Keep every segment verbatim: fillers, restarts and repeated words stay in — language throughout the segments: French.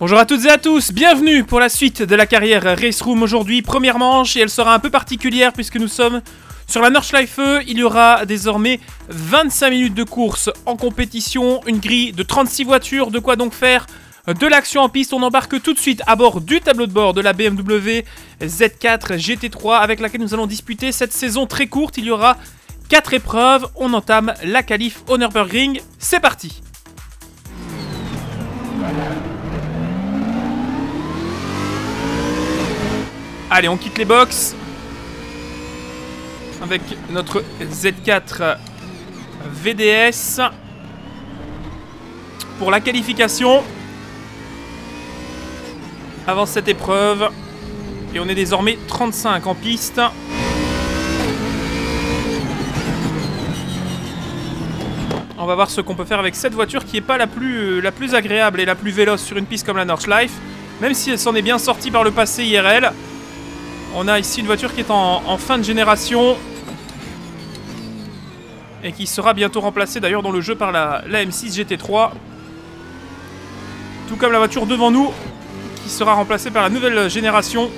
Bonjour à toutes et à tous, bienvenue pour la suite de la carrière Race Room aujourd'hui, première manche, et elle sera un peu particulière puisque nous sommes sur la Nordschleife. Il y aura désormais vingt-cinq minutes de course en compétition, une grille de trente-six voitures, de quoi donc faire de l'action en piste. On embarque tout de suite à bord du tableau de bord de la B M W Z quatre G T trois avec laquelle nous allons disputer cette saison très courte. Il y aura quatre épreuves, on entame la qualif au Nürburgring, c'est parti. Allez, on quitte les box avec notre Z quatre V D S pour la qualification avant cette épreuve. Et on est désormais trente-cinq en piste. On va voir ce qu'on peut faire avec cette voiture qui n'est pas la plus, la plus agréable et la plus véloce sur une piste comme la Nordschleife, même si elle s'en est bien sortie par le passé I R L. On a ici une voiture qui est en, en fin de génération et qui sera bientôt remplacée d'ailleurs dans le jeu par la, la M six G T trois. Tout comme la voiture devant nous qui sera remplacée par la nouvelle génération.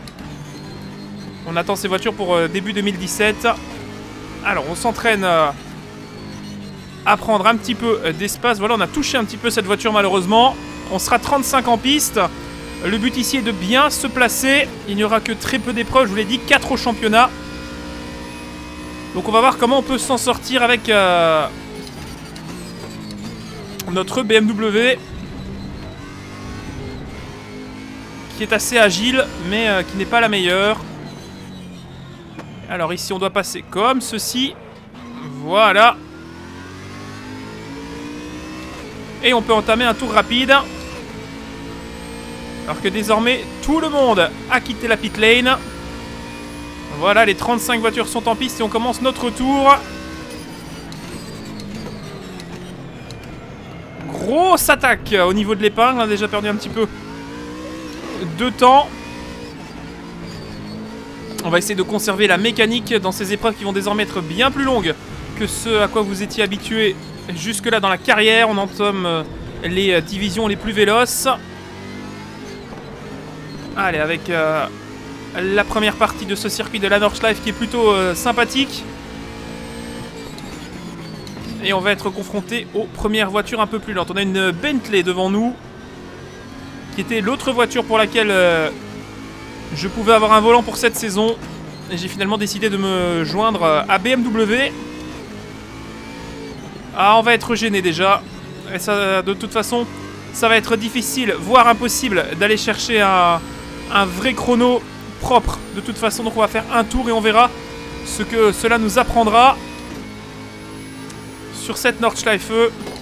On attend ces voitures pour euh, début deux mille dix-sept. Alors on s'entraîne euh, à prendre un petit peu euh, d'espace. Voilà, on a touché un petit peu cette voiture malheureusement. On sera trente-cinq en piste. Le but ici est de bien se placer. Il n'y aura que très peu d'épreuves, je vous l'ai dit, quatre au championnat. Donc on va voir comment on peut s'en sortir avec euh, notre B M W. Qui est assez agile, mais euh, qui n'est pas la meilleure. Alors ici on doit passer comme ceci. Voilà. Et on peut entamer un tour rapide. Alors que désormais, tout le monde a quitté la pit lane. Voilà, les trente-cinq voitures sont en piste et on commence notre tour. Grosse attaque au niveau de l'épingle. On a déjà perdu un petit peu de temps. On va essayer de conserver la mécanique dans ces épreuves qui vont désormais être bien plus longues que ce à quoi vous étiez habitué jusque-là dans la carrière. On entame les divisions les plus véloces. Allez, avec euh, la première partie de ce circuit de la Nordschleife qui est plutôt euh, sympathique. Et on va être confronté aux premières voitures un peu plus lentes. On a une Bentley devant nous, qui était l'autre voiture pour laquelle euh, je pouvais avoir un volant pour cette saison. Et j'ai finalement décidé de me joindre à B M W. Ah, on va être gêné déjà. Et ça, de toute façon, ça va être difficile, voire impossible, d'aller chercher un... un vrai chrono propre de toute façon. Donc on va faire un tour et on verra ce que cela nous apprendra sur cette Nordschleife.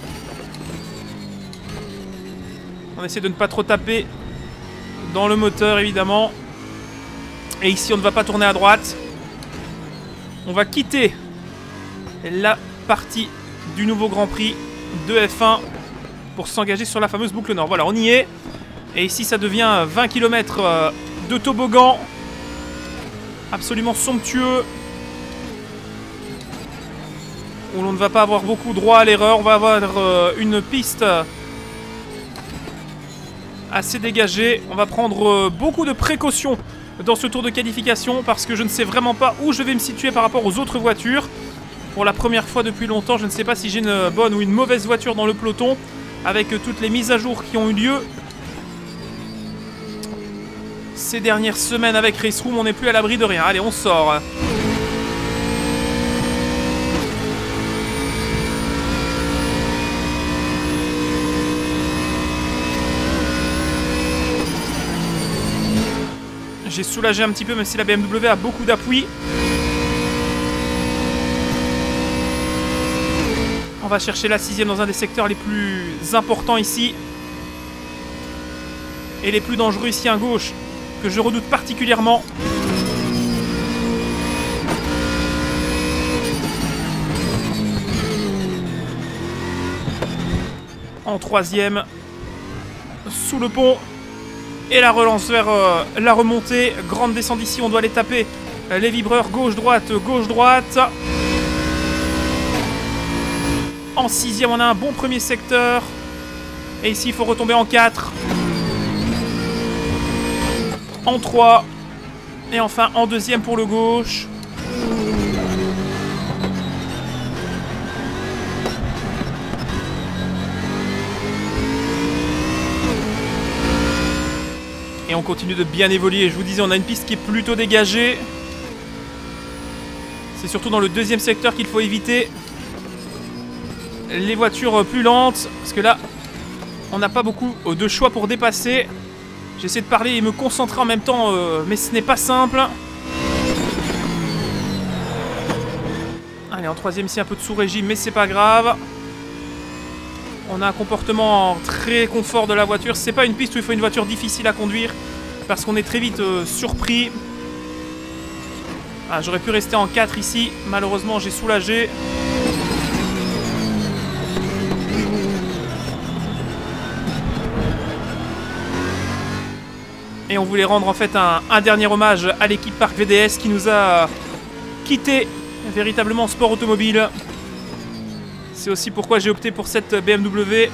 On essaie de ne pas trop taper dans le moteur évidemment. Et ici on ne va pas tourner à droite. On va quitter la partie du nouveau Grand Prix de F un pour s'engager sur la fameuse boucle nord. Voilà, on y est. Et ici ça devient vingt kilomètres de toboggan. Absolument somptueux. Où l'on ne va pas avoir beaucoup droit à l'erreur. On va avoir une piste assez dégagée. On va prendre beaucoup de précautions dans ce tour de qualification. Parce que je ne sais vraiment pas où je vais me situer par rapport aux autres voitures. Pour la première fois depuis longtemps, je ne sais pas si j'ai une bonne ou une mauvaise voiture dans le peloton. Avec toutes les mises à jour qui ont eu lieu ces dernières semaines avec Race Room, on n'est plus à l'abri de rien. Allez, on sort. J'ai soulagé un petit peu, même si la B M W a beaucoup d'appui. On va chercher la sixième dans un des secteurs les plus importants ici. Et les plus dangereux ici à gauche, que je redoute particulièrement. En troisième, sous le pont. Et la relance vers euh, la remontée. Grande descente ici, on doit aller taper les vibreurs gauche-droite, gauche-droite. En sixième, on a un bon premier secteur. Et ici, il faut retomber en quatre. en trois. Et enfin en deuxième pour le gauche. Et on continue de bien évoluer. Je vous disais, on a une piste qui est plutôt dégagée. C'est surtout dans le deuxième secteur qu'il faut éviter les voitures plus lentes. Parce que là, on n'a pas beaucoup de choix pour dépasser. J'essaie de parler et me concentrer en même temps, euh, mais ce n'est pas simple. Allez, en troisième ici, un peu de sous-régime, mais c'est pas grave. On a un comportement très confort de la voiture. C'est pas une piste où il faut une voiture difficile à conduire, parce qu'on est très vite euh, surpris. Ah, j'aurais pu rester en quatre ici. Malheureusement, j'ai soulagé. Et on voulait rendre en fait un, un dernier hommage à l'équipe Parc V D S qui nous a quitté véritablement en sport automobile. C'est aussi pourquoi j'ai opté pour cette B M W.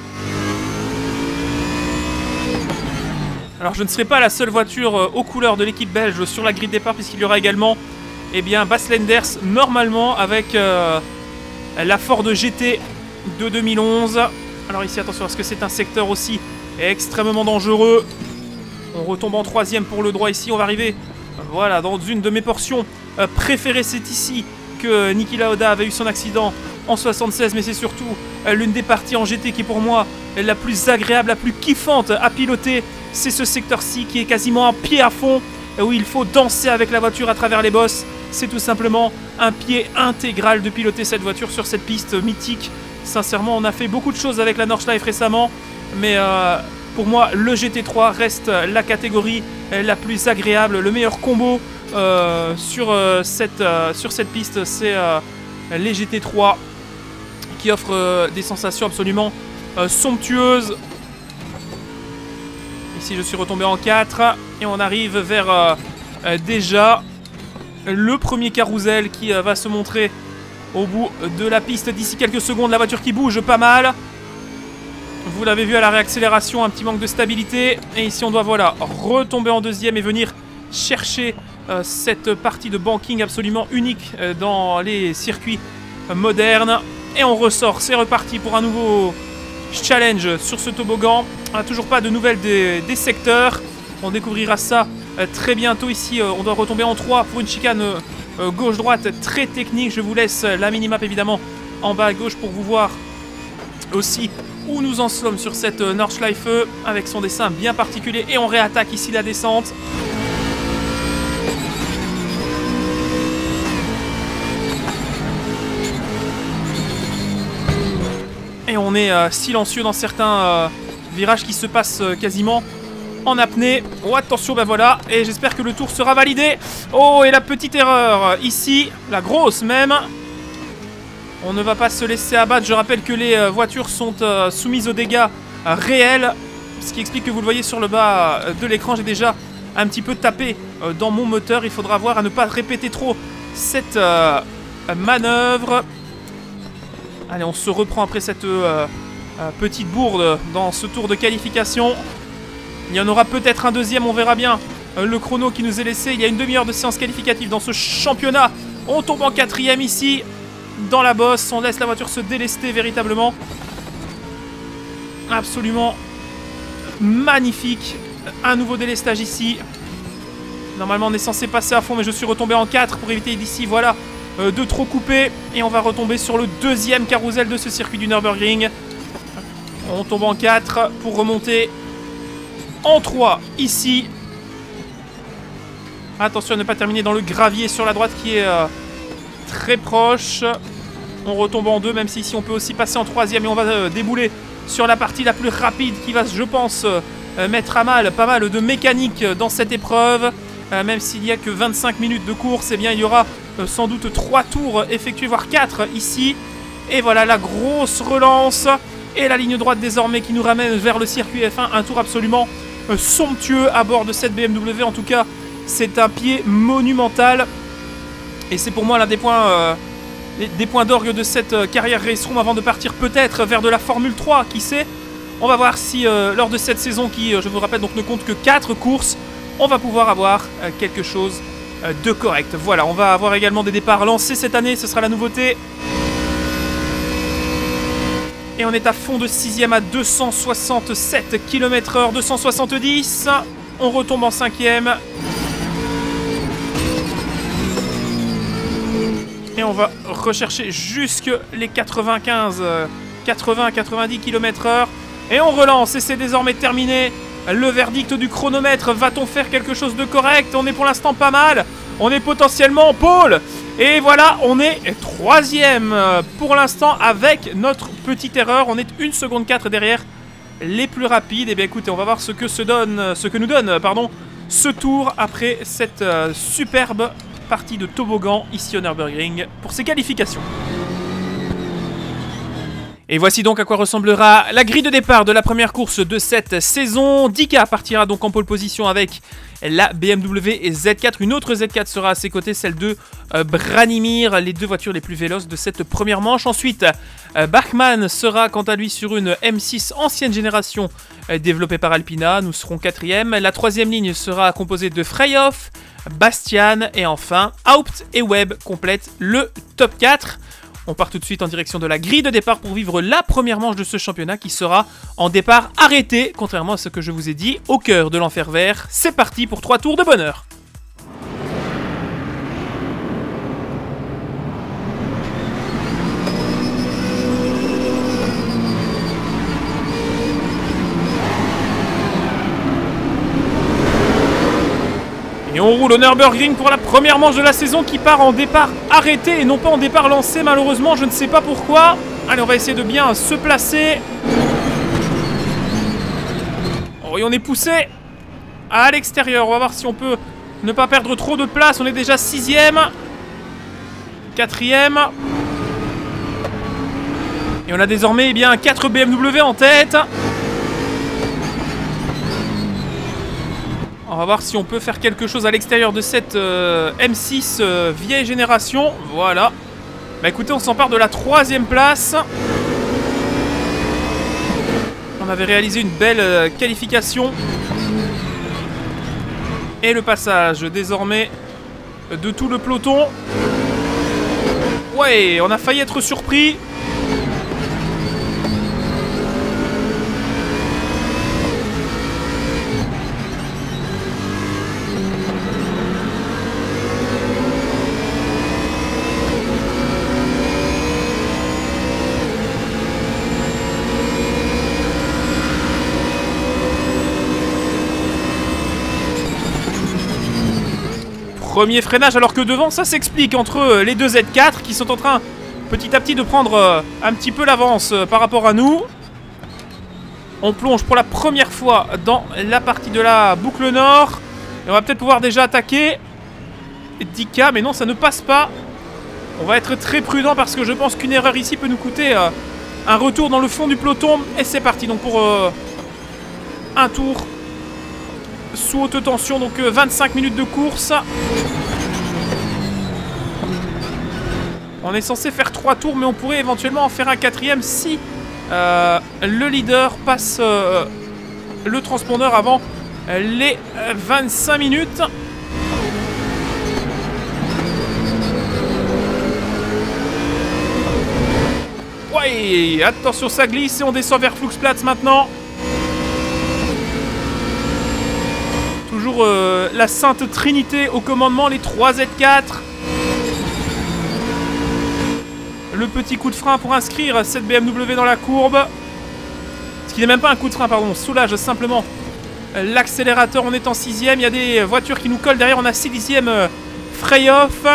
Alors je ne serai pas la seule voiture aux couleurs de l'équipe belge sur la grille de départ, puisqu'il y aura également eh bien, Bas Lenders normalement avec euh, la Ford G T de deux mille onze. Alors ici attention parce que c'est un secteur aussi extrêmement dangereux. On retombe en troisième pour le droit ici. On va arriver voilà, dans une de mes portions euh, préférées. C'est ici que Niki Lauda avait eu son accident en soixante-seize. Mais c'est surtout euh, l'une des parties en G T qui est pour moi la plus agréable, la plus kiffante à piloter. C'est ce secteur-ci qui est quasiment un pied à fond, où il faut danser avec la voiture à travers les bosses. C'est tout simplement un pied intégral de piloter cette voiture sur cette piste mythique. Sincèrement, on a fait beaucoup de choses avec la Nordschleife récemment. Mais... Euh, Pour moi, le G T trois reste la catégorie la plus agréable, le meilleur combo euh, sur, euh, cette, euh, sur cette piste, c'est euh, les G T trois qui offrent euh, des sensations absolument euh, somptueuses. Ici, je suis retombé en quatre et on arrive vers euh, euh, déjà le premier carrousel qui euh, va se montrer au bout de la piste d'ici quelques secondes. La voiture qui bouge pas mal. Vous l'avez vu à la réaccélération, un petit manque de stabilité. Et ici, on doit voilà retomber en deuxième et venir chercher euh, cette partie de banking absolument unique euh, dans les circuits euh, modernes. Et on ressort, c'est reparti pour un nouveau challenge sur ce toboggan. On n'a toujours pas de nouvelles des, des secteurs. On découvrira ça euh, très bientôt. Ici, euh, on doit retomber en trois pour une chicane euh, gauche-droite très technique. Je vous laisse la minimap évidemment en bas à gauche pour vous voir aussi où nous en sommes sur cette Nordschleife avec son dessin bien particulier. Et on réattaque ici la descente. Et on est euh, silencieux dans certains euh, virages qui se passent euh, quasiment en apnée. Oh attention, ben voilà. Et j'espère que le tour sera validé. Oh, et la petite erreur ici, la grosse même. On ne va pas se laisser abattre. Je rappelle que les euh, voitures sont euh, soumises aux dégâts euh, réels. Ce qui explique que vous le voyez sur le bas euh, de l'écran. J'ai déjà un petit peu tapé euh, dans mon moteur. Il faudra voir à ne pas répéter trop cette euh, manœuvre. Allez, on se reprend après cette euh, euh, petite bourde dans ce tour de qualification. Il y en aura peut-être un deuxième, on verra bien euh, le chrono qui nous est laissé. Il y a une demi-heure de séance qualificative dans ce championnat. On tombe en quatrième ici. Dans la bosse, on laisse la voiture se délester véritablement. Absolument magnifique. Un nouveau délestage ici. Normalement on est censé passer à fond, mais je suis retombé en quatre pour éviter d'ici, voilà, euh, de trop couper. Et on va retomber sur le deuxième carrousel de ce circuit du Nürburgring. On tombe en quatre pour remonter en trois ici. Attention à ne pas terminer dans le gravier sur la droite qui est... Euh, très proche. On retombe en deux, même si ici on peut aussi passer en troisième. Et on va euh, débouler sur la partie la plus rapide qui va, je pense, euh, mettre à mal pas mal de mécanique dans cette épreuve. Euh, même s'il n'y a que vingt-cinq minutes de course, eh bien il y aura euh, sans doute trois tours effectués, voire quatre ici. Et voilà la grosse relance. Et la ligne droite désormais qui nous ramène vers le circuit F un. Un tour absolument euh, somptueux à bord de cette B M W. En tout cas, c'est un pied monumental. Et c'est pour moi l'un des points, euh, des points d'orgue de cette euh, carrière Race Room avant de partir peut-être vers de la Formule trois, qui sait. On va voir si euh, lors de cette saison qui, euh, je vous rappelle, donc ne compte que quatre courses, on va pouvoir avoir euh, quelque chose euh, de correct. Voilà, on va avoir également des départs lancés cette année, ce sera la nouveauté. Et on est à fond de sixième à deux cent soixante-sept kilomètres heure, deux cent soixante-dix. On retombe en cinquième. Et on va rechercher jusque les quatre-vingt-quinze, quatre-vingts à quatre-vingt-dix kilomètres heure. Et on relance et c'est désormais terminé. Le verdict du chronomètre, va-t-on faire quelque chose de correct? On est pour l'instant pas mal. On est potentiellement en pôle. Et voilà, on est troisième pour l'instant avec notre petite erreur. On est une seconde quatre derrière les plus rapides. Et bien écoutez, on va voir ce que, se donne, ce que nous donne pardon, ce tour après cette euh, superbe partie de toboggan ici au Nürburgring pour ses qualifications. Et voici donc à quoi ressemblera la grille de départ de la première course de cette saison. Dika partira donc en pole position avec la B M W Z quatre. Une autre Z quatre sera à ses côtés, celle de euh, Branimir, les deux voitures les plus véloces de cette première manche. Ensuite, euh, Bachmann sera quant à lui sur une M six ancienne génération euh, développée par Alpina. Nous serons quatrième. La troisième ligne sera composée de Freyhoff, Bastian et enfin Haupt et Webb complètent le top quatre. On part tout de suite en direction de la grille de départ pour vivre la première manche de ce championnat qui sera en départ arrêté, contrairement à ce que je vous ai dit, au cœur de l'enfer vert. C'est parti pour trois tours de bonheur. Et on roule au Nürburgring pour la première manche de la saison qui part en départ arrêté et non pas en départ lancé malheureusement, je ne sais pas pourquoi. Allez, on va essayer de bien se placer. Oh, et on est poussé à l'extérieur. On va voir si on peut ne pas perdre trop de place. On est déjà sixième. Quatrième. Et on a désormais eh bien, quatre B M W en tête. On va voir si on peut faire quelque chose à l'extérieur de cette euh, M six euh, vieille génération. Voilà. Bah écoutez, on s'empare de la troisième place. On avait réalisé une belle euh, qualification. Et le passage désormais de tout le peloton. Ouais, on a failli être surpris. Premier freinage alors que devant ça s'explique entre les deux Z quatre qui sont en train petit à petit de prendre un petit peu l'avance par rapport à nous. On plonge pour la première fois dans la partie de la boucle nord. Et on va peut-être pouvoir déjà attaquer Dika, mais non ça ne passe pas. On va être très prudent parce que je pense qu'une erreur ici peut nous coûter un retour dans le fond du peloton. Et c'est parti donc pour euh, un tour sous haute tension, donc euh, vingt-cinq minutes de course. On est censé faire trois tours, mais on pourrait éventuellement en faire un quatrième si euh, le leader passe euh, le transpondeur avant les euh, vingt-cinq minutes. Ouais, attention ça glisse et on descend vers Fluxplatz maintenant. Toujours euh, la Sainte Trinité au commandement, les trois Z quatre. Le petit coup de frein pour inscrire cette B M W dans la courbe. Ce qui n'est même pas un coup de frein, pardon. On soulage simplement l'accélérateur. On est en sixième. Il y a des voitures qui nous collent derrière. On a sixième euh, Freyhoff.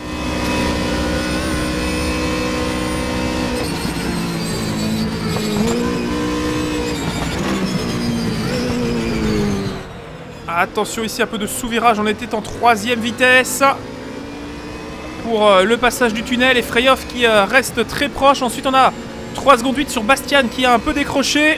Attention ici, un peu de sous-virage, on était en troisième vitesse pour euh, le passage du tunnel et Freyhoff qui euh, reste très proche. Ensuite on a trois secondes huit sur Bastian qui a un peu décroché.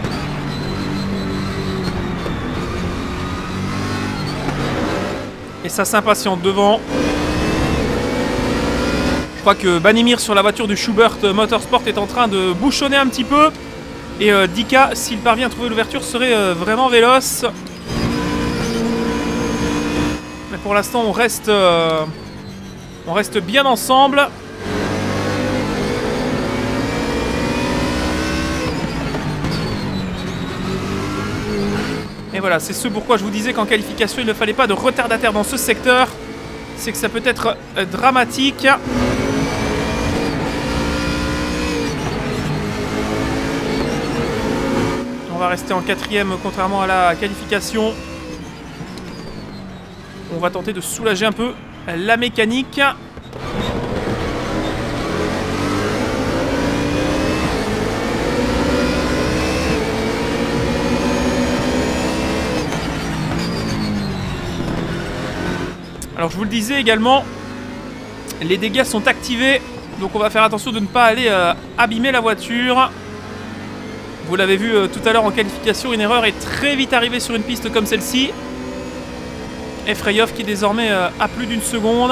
Et ça s'impatiente devant. Je crois que Banimir sur la voiture du Schubert Motorsport est en train de bouchonner un petit peu. Et euh, Dika, s'il parvient à trouver l'ouverture, serait euh, vraiment véloce. Mais pour l'instant, on reste, euh, on reste bien ensemble. Et voilà, c'est ce pourquoi je vous disais qu'en qualification, il ne fallait pas de retardataire dans ce secteur. C'est que ça peut être euh, dramatique. On va rester en quatrième, contrairement à la qualification. On va tenter de soulager un peu la mécanique. Alors je vous le disais également, les dégâts sont activés, donc on va faire attention de ne pas aller euh, abîmer la voiture. Vous l'avez vu euh, tout à l'heure en qualification, une erreur est très vite arrivée sur une piste comme celle-ci. Et Freyhoff qui désormais euh, a plus d'une seconde.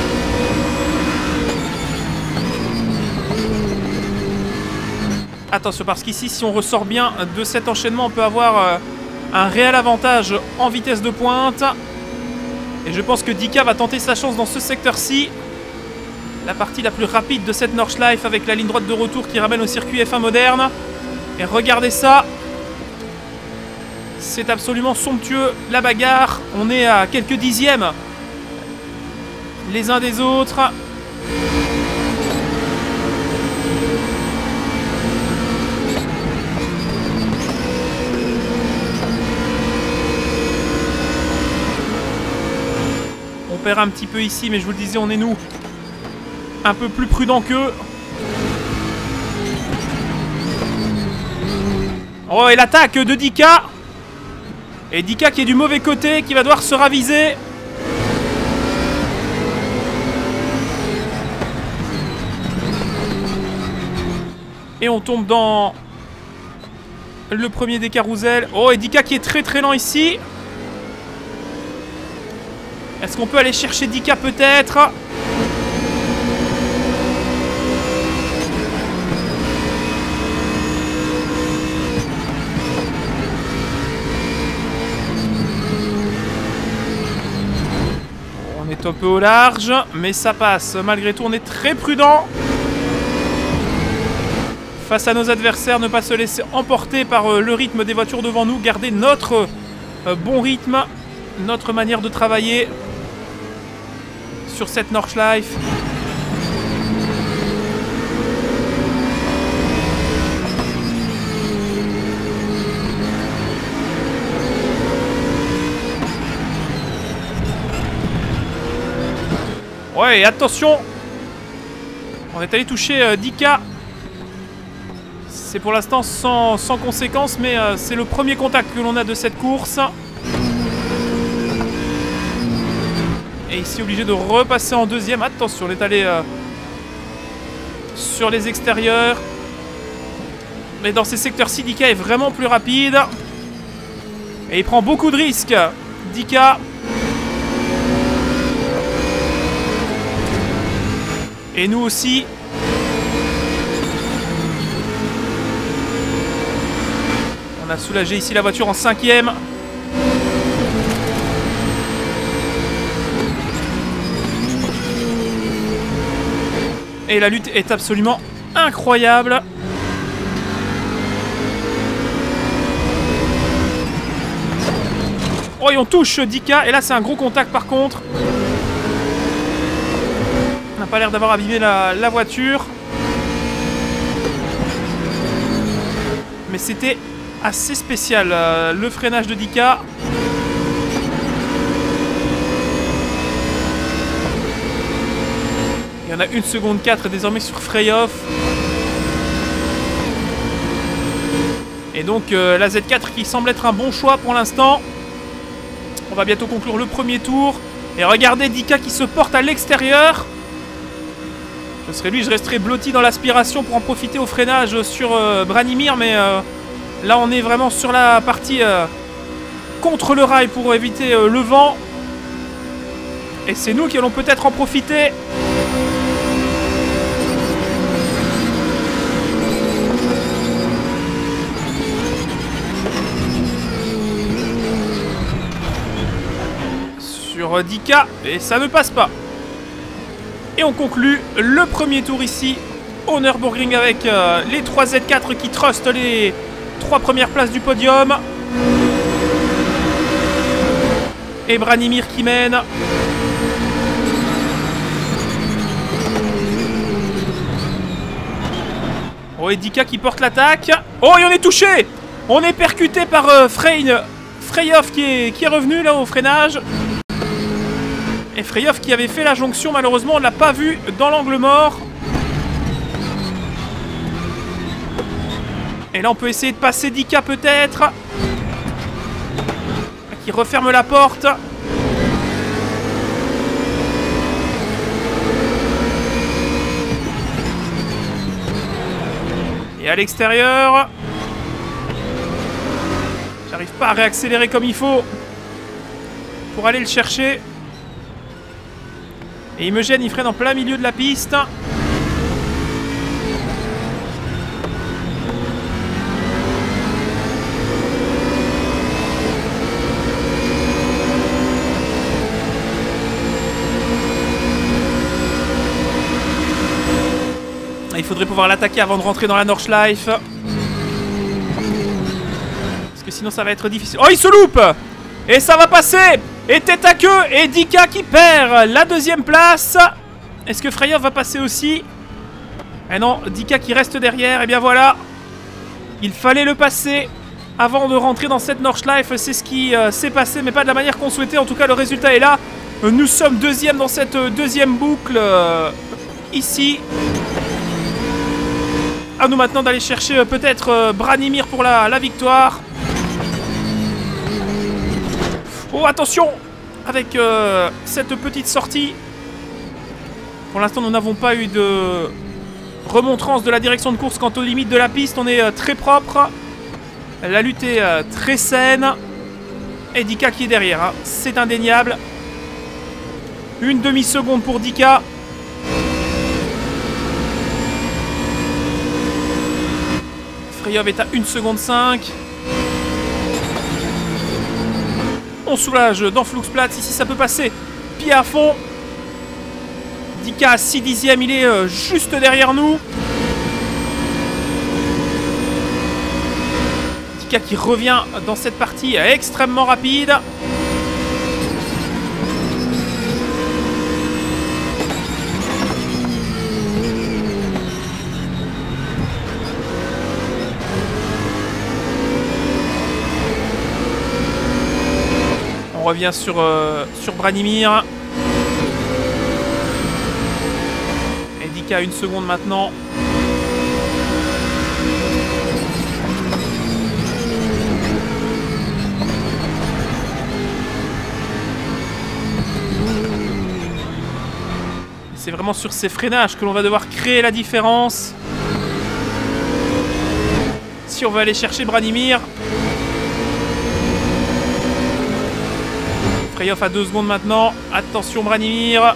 Attention parce qu'ici, si on ressort bien de cet enchaînement, on peut avoir euh, un réel avantage en vitesse de pointe. Et je pense que Dika va tenter sa chance dans ce secteur-ci. La partie la plus rapide de cette Nordschleife avec la ligne droite de retour qui ramène au circuit F un moderne. Et regardez ça. C'est absolument somptueux, la bagarre. On est à quelques dixièmes les uns des autres. On perd un petit peu ici, mais je vous le disais, on est nous un peu plus prudents qu'eux. Oh, et l'attaque de Dika. Et Dika qui est du mauvais côté, qui va devoir se raviser. Et on tombe dans le premier des carousels. Oh, et Dika qui est très très lent ici. Est-ce qu'on peut aller chercher Dika peut-être ? On est un peu au large, mais ça passe. Malgré tout, on est très prudent. Face à nos adversaires, ne pas se laisser emporter par le rythme des voitures devant nous. Garder notre bon rythme, notre manière de travailler sur cette Nordschleife. Ouais, et attention, on est allé toucher euh, Dika. C'est pour l'instant sans, sans conséquence, mais euh, c'est le premier contact que l'on a de cette course. Et ici, obligé de repasser en deuxième. Attention, on est allé euh, sur les extérieurs. Mais dans ces secteurs-ci, Dika est vraiment plus rapide. Et il prend beaucoup de risques. Dika. Et nous aussi. On a soulagé ici la voiture en cinquième. Et la lutte est absolument incroyable. Oh, et on touche Dika. Et là, c'est un gros contact par contre. On n'a pas l'air d'avoir abîmé la, la voiture. Mais c'était assez spécial, euh, le freinage de Dika. Il y en a une seconde quatre désormais sur Freyhoff. Et donc euh, la Z quatre qui semble être un bon choix pour l'instant. On va bientôt conclure le premier tour. Et regardez Dika qui se porte à l'extérieur. Ce serait lui, je resterais blotti dans l'aspiration pour en profiter au freinage sur euh, Branimir. Mais euh, là on est vraiment sur la partie euh, contre le rail pour éviter euh, le vent. Et c'est nous qui allons peut-être en profiter. Sur dix K, et ça ne passe pas. Et on conclut le premier tour ici au Nürburgring avec euh, les trois Z quatre qui trustent les trois premières places du podium. Et Branimir qui mène. Oh, et dix K qui porte l'attaque. Oh, et on est touché. On est percuté par euh, Freyn, Freyhoff qui est, qui est revenu là au freinage. Et Freyhoff qui avait fait la jonction, malheureusement on ne l'a pas vu dans l'angle mort. Et là on peut essayer de passer dix K peut-être. Qui referme la porte. Et à l'extérieur, j'arrive pas à réaccélérer comme il faut pour aller le chercher. Et il me gêne, il freine en plein milieu de la piste. Il faudrait pouvoir l'attaquer avant de rentrer dans la Nordschleife. Parce que sinon ça va être difficile. Oh, il se loupe. Et ça va passer. Et tête à queue. Et dix K qui perd la deuxième place. Est-ce que Freyhoff va passer aussi? Eh non, dix K qui reste derrière. Et bien voilà. Il fallait le passer avant de rentrer dans cette Nordschleife. C'est ce qui euh, s'est passé, mais pas de la manière qu'on souhaitait. En tout cas, le résultat est là. Nous sommes deuxième dans cette euh, deuxième boucle. Euh, ici. À nous maintenant d'aller chercher euh, peut-être euh, Branimir pour la, la victoire. Oh, attention avec euh, cette petite sortie. Pour l'instant, nous n'avons pas eu de remontrance de la direction de course quant aux limites de la piste. On est euh, très propre. La lutte est euh, très saine. Et dix K qui est derrière. Hein. C'est indéniable. Une demi-seconde pour dix K. Freyhoff est à une seconde cinq. On soulage dans Fluxplatz. Ici, ça peut passer. Pied à fond. dix K à six dixièmes. Il est euh, juste derrière nous. dix K qui revient dans cette partie extrêmement rapide. On revient sur, euh, sur Branimir. Et dix K à une seconde maintenant. C'est vraiment sur ces freinages que l'on va devoir créer la différence. Si on veut aller chercher Branimir. Freyhoff à deux secondes maintenant. Attention Branimir.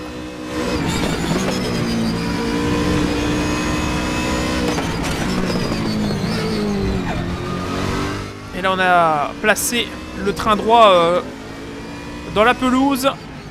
Et là on a placé le train droit euh, dans la pelouse.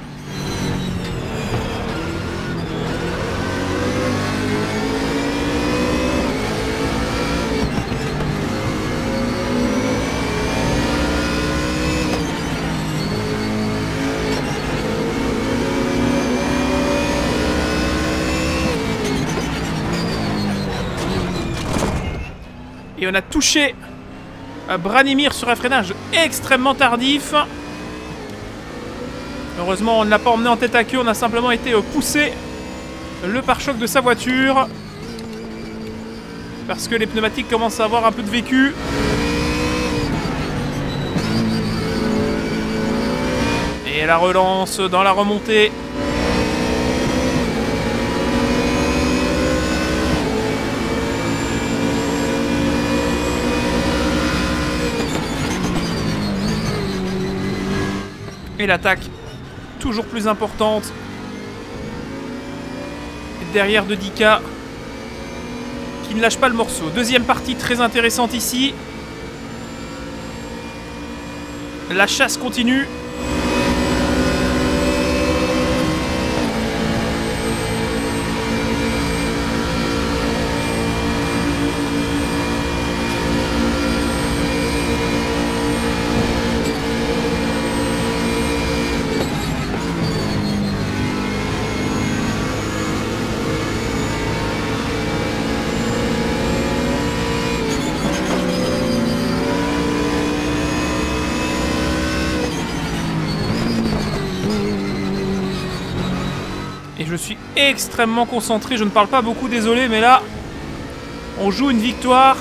Et on a touché Branimir sur un freinage extrêmement tardif. Heureusement, on ne l'a pas emmené en tête à queue. On a simplement été poussé le pare-choc de sa voiture. Parce que les pneumatiques commencent à avoir un peu de vécu. Et la relance dans la remontée. Et l'attaque toujours plus importante. Derrière de Dika, qui ne lâche pas le morceau. Deuxième partie très intéressante ici. La chasse continue. Et je suis extrêmement concentré, je ne parle pas beaucoup, désolé, mais là, on joue une victoire.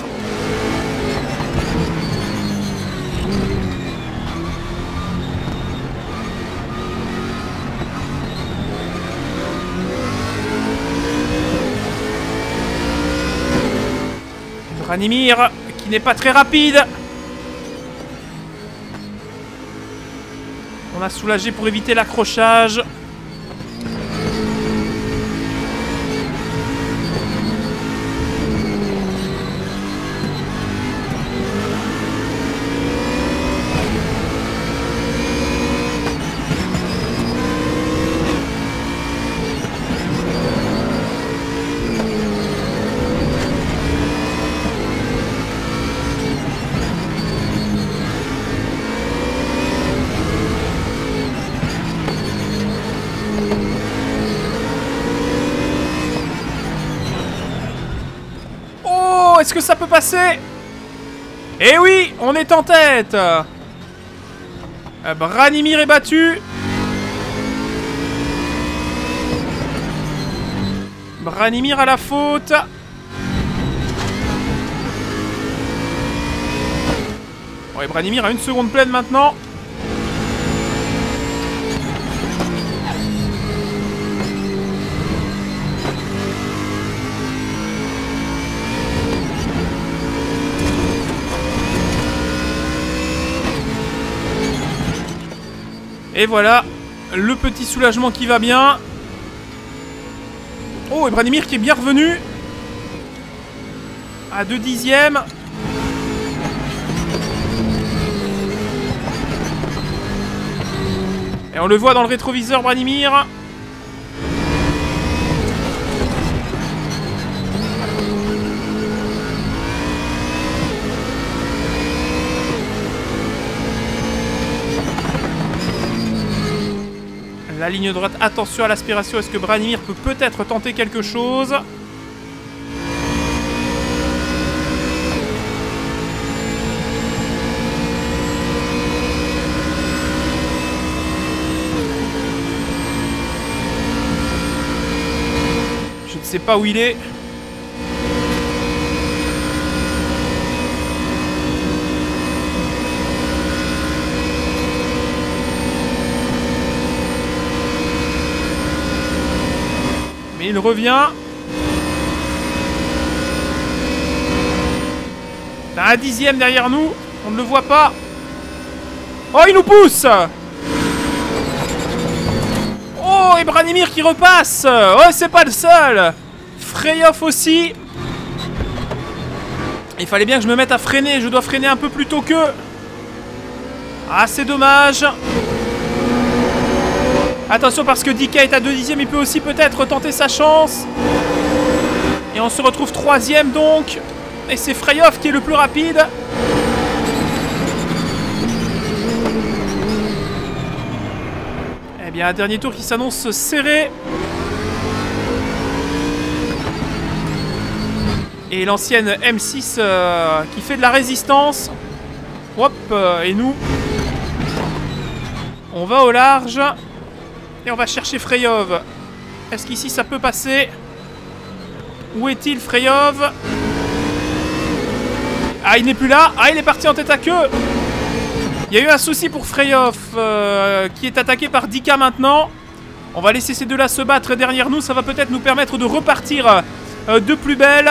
Branimir, qui n'est pas très rapide. On a soulagé pour éviter l'accrochage. Est-ce que ça peut passer? Eh oui, on est en tête. Branimir est battu. Branimir à la faute. Ouais, Branimir a une seconde pleine maintenant. Et voilà, le petit soulagement qui va bien. Oh, et Branimir qui est bien revenu. À deux dixièmes. Et on le voit dans le rétroviseur, Branimir. La ligne droite, attention à l'aspiration. Est-ce que Branimir peut peut-être tenter quelque chose? Je ne sais pas où il est. Il revient. T'as un dixième derrière nous. On ne le voit pas. Oh, il nous pousse. Oh, et Branimir qui repasse. Oh, c'est pas le seul. Freyov aussi. Il fallait bien que je me mette à freiner. Je dois freiner un peu plus tôt qu'eux. Ah, c'est dommage. Attention parce que Dika est à deux dixièmes, il peut aussi peut-être tenter sa chance. Et on se retrouve troisième donc. Et c'est Freyov qui est le plus rapide. Eh bien, un dernier tour qui s'annonce serré. Et l'ancienne M six euh, qui fait de la résistance. Hop, euh, et nous, on va au large. Et on va chercher Freyov. Est-ce qu'ici ça peut passer? Où est-il, Freyov? Ah, il n'est plus là. Ah, il est parti en tête à queue. Il y a eu un souci pour Freyov euh, qui est attaqué par Dika maintenant. On va laisser ces deux-là se battre derrière nous. Ça va peut-être nous permettre de repartir euh, de plus belle.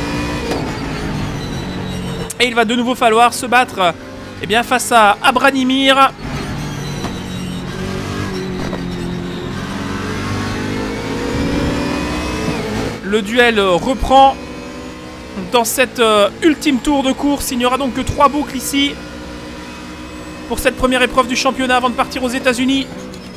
Et il va de nouveau falloir se battre eh bien, face à, à Branimir. Le duel reprend dans cette euh, ultime tour de course. Il n'y aura donc que trois boucles ici pour cette première épreuve du championnat avant de partir aux États-Unis.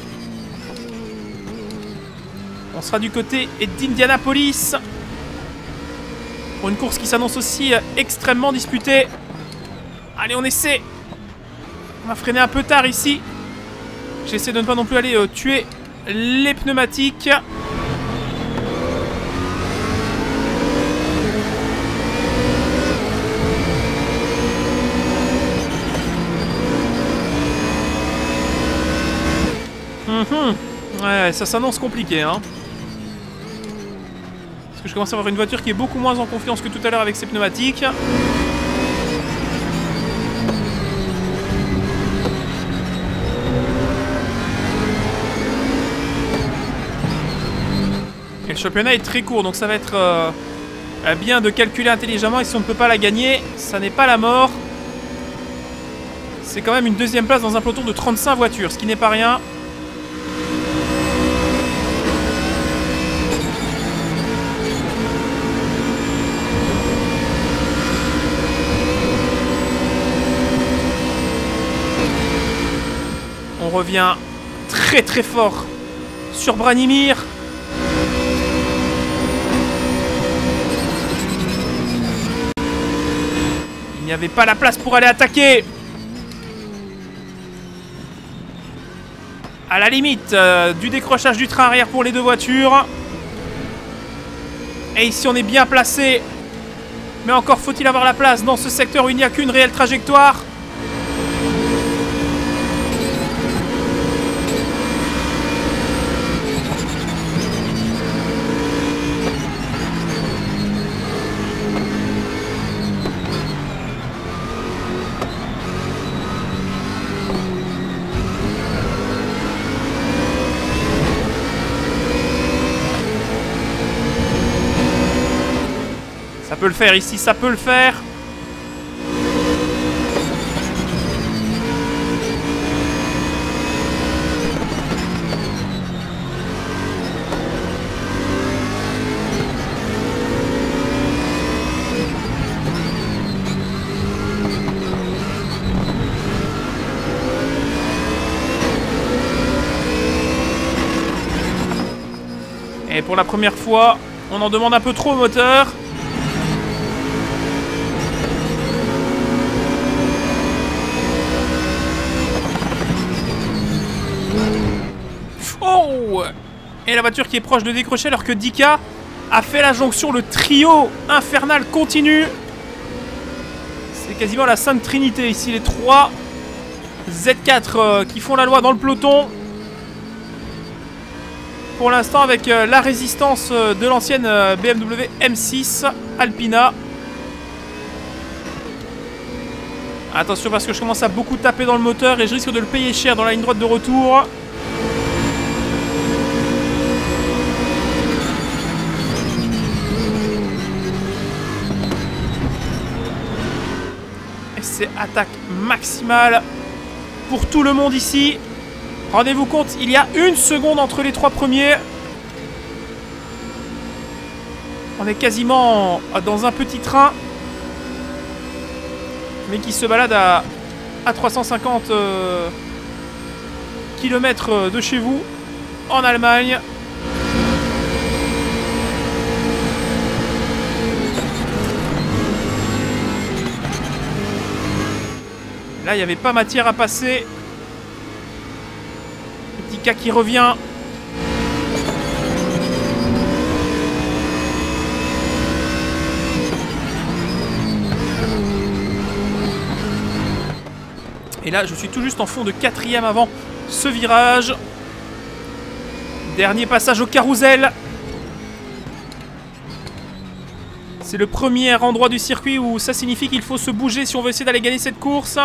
On sera du côté d'Indianapolis pour une course qui s'annonce aussi euh, extrêmement disputée. Allez, on essaie. On va freiner un peu tard ici. J'essaie de ne pas non plus aller euh, tuer les pneumatiques. Mmh. Ouais, ça s'annonce compliqué, hein. Parce que je commence à avoir une voiture qui est beaucoup moins en confiance que tout à l'heure avec ses pneumatiques. Et le championnat est très court, donc ça va être euh, bien de calculer intelligemment. Et si on ne peut pas la gagner, ça n'est pas la mort. C'est quand même une deuxième place dans un peloton de trente-cinq voitures, ce qui n'est pas rien. On revient très très fort sur Branimir. Il n'y avait pas la place pour aller attaquer. À la limite euh, du décrochage du train arrière pour les deux voitures. Et ici on est bien placé. Mais encore faut-il avoir la place dans ce secteur où il n'y a qu'une réelle trajectoire. Ça peut le faire ici, ça peut le faire. Et pour la première fois, on en demande un peu trop au moteur. Oh! Et la voiture qui est proche de décrocher alors que Dika a fait la jonction. Le trio infernal continue. C'est quasiment la Sainte Trinité ici, les trois Z quatre euh, qui font la loi dans le peloton. Pour l'instant avec euh, la résistance euh, de l'ancienne euh, B M W M six Alpina. Attention parce que je commence à beaucoup taper dans le moteur et je risque de le payer cher dans la ligne droite de retour. Et c'est attaque maximale pour tout le monde ici. Rendez-vous compte, il y a une seconde entre les trois premiers. On est quasiment dans un petit train. Mais qui se balade à, à trois cent cinquante euh, kilomètres de chez vous, en Allemagne. Là, il n'y avait pas matière à passer. Petit cas qui revient. Et là, je suis tout juste en fond de quatrième avant ce virage. Dernier passage au carrousel. C'est le premier endroit du circuit où ça signifie qu'il faut se bouger si on veut essayer d'aller gagner cette course.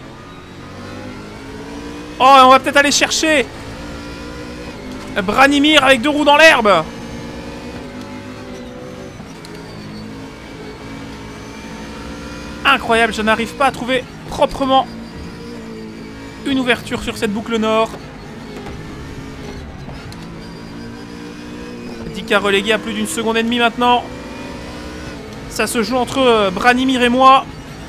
Oh, on va peut-être aller chercher Branimir avec deux roues dans l'herbe. Incroyable, je n'arrive pas à trouver proprement une ouverture sur cette boucle nord. Dika relégué à plus d'une seconde et demie maintenant. Ça se joue entre Branimir et moi.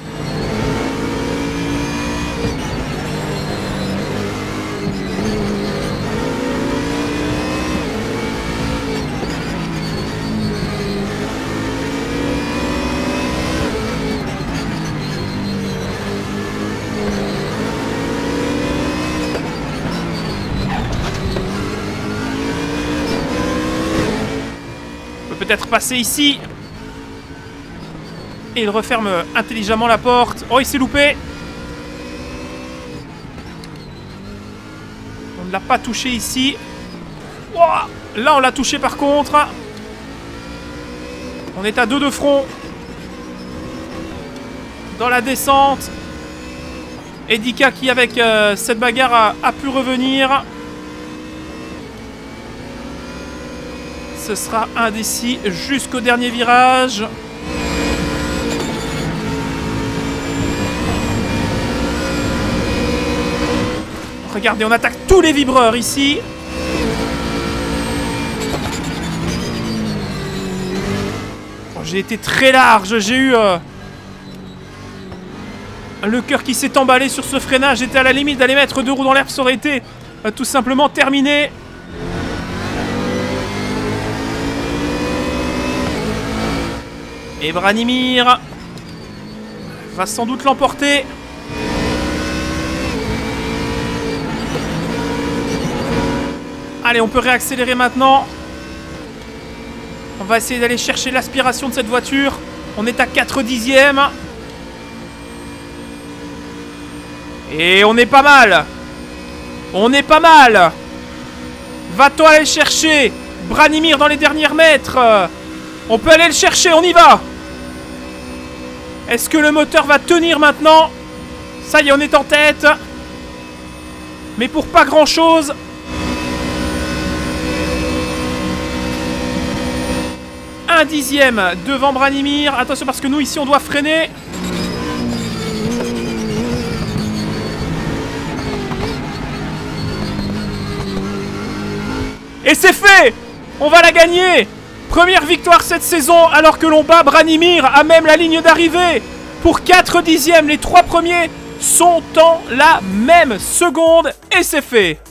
Peut-être passer ici. Et il referme intelligemment la porte. Oh, il s'est loupé. On ne l'a pas touché ici. Oh, là, on l'a touché par contre. On est à deux de front. Dans la descente. Et Dika qui, avec euh, cette bagarre, a, a pu revenir. Ce sera indécis jusqu'au dernier virage. Regardez, on attaque tous les vibreurs ici. Oh, j'ai été très large. J'ai eu euh, le cœur qui s'est emballé sur ce freinage. J'étais à la limite d'aller mettre deux roues dans l'herbe. Ça aurait été euh, tout simplement terminé. Et Branimir va sans doute l'emporter. Allez, on peut réaccélérer maintenant. On va essayer d'aller chercher l'aspiration de cette voiture. On est à quatre dixièmes. Et on est pas mal. On est pas mal. Va-t-on aller chercher Branimir dans les derniers mètres? On peut aller le chercher, on y va. Est-ce que le moteur va tenir maintenant? Ça y est, on est en tête. Mais pour pas grand-chose. Un dixième devant Branimir. Attention parce que nous, ici, on doit freiner. Et c'est fait! On va la gagner! Première victoire cette saison alors que l'on bat Branimir à même la ligne d'arrivée. Pour quatre dixièmes, les trois premiers sont en la même seconde et c'est fait.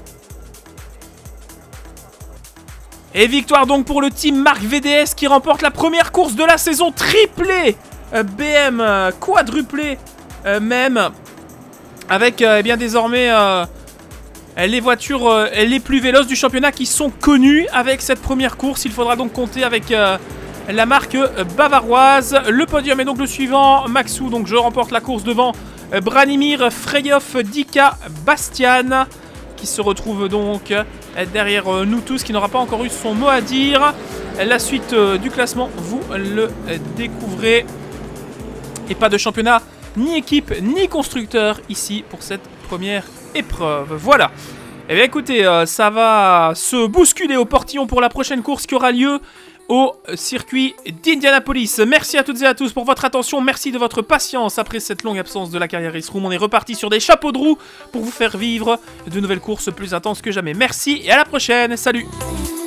Et victoire donc pour le team Marc V D S qui remporte la première course de la saison triplée euh, B M euh, quadruplé euh, même avec euh, eh bien désormais euh, les voitures euh, les plus véloces du championnat qui sont connues avec cette première course. Il faudra donc compter avec euh, la marque euh, bavaroise. Le podium est donc le suivant. Maxou, donc je remporte la course devant euh, Branimir, Freyhoff, Dika, Bastian qui se retrouve donc euh, derrière euh, nous tous, qui n'aura pas encore eu son mot à dire. La suite euh, du classement, vous le euh, découvrez. Et pas de championnat, ni équipe, ni constructeur ici pour cette première épreuve. Voilà. Et bien écoutez, euh, ça va se bousculer au portillon pour la prochaine course qui aura lieu au circuit d'Indianapolis. Merci à toutes et à tous pour votre attention. Merci de votre patience après cette longue absence de la carrière Race Room. On est reparti sur des chapeaux de roue pour vous faire vivre de nouvelles courses plus intenses que jamais. Merci et à la prochaine. Salut!